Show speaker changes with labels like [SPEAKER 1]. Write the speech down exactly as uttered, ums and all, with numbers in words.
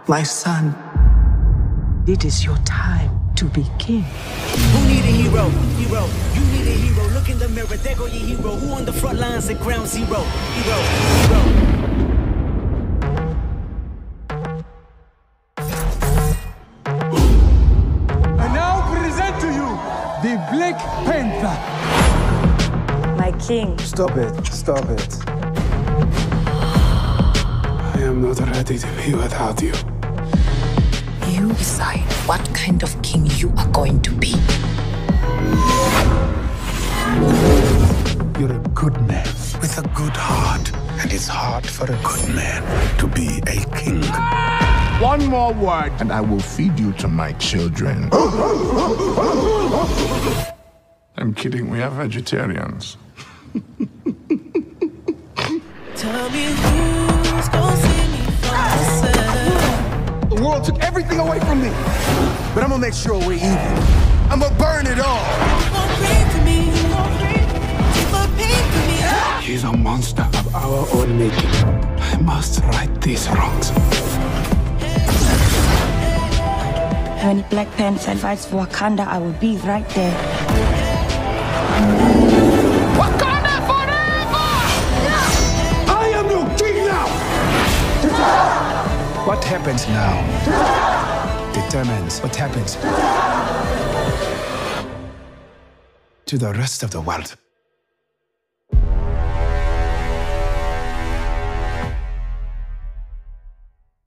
[SPEAKER 1] My son, it is your time to be king.
[SPEAKER 2] Who need a hero? Hero. You need a hero. Look in the mirror, there go your hero. Who on the front lines at ground zero? Hero. Hero.
[SPEAKER 3] I now present to you the Black Panther.
[SPEAKER 4] My king.
[SPEAKER 5] Stop it. Stop it.
[SPEAKER 3] I am not ready to be without you.
[SPEAKER 4] You decide what kind of king you are going to be.
[SPEAKER 3] You're a good man with a good heart. And it's hard for a good man to be a king.
[SPEAKER 6] One more word, and I will feed you to my children. I'm kidding, we are vegetarians.
[SPEAKER 2] Tell me who's gonna see me from the center.
[SPEAKER 3] The world took everything away from me. But I'm gonna make sure we're even. I'm gonna burn it all. He's a monster of our own making. I must right these wrongs.
[SPEAKER 4] When Black Panther fights for Wakanda, I will be right there.
[SPEAKER 3] Wakanda forever! I am your king now! What happens now determines what happens to the rest of the world.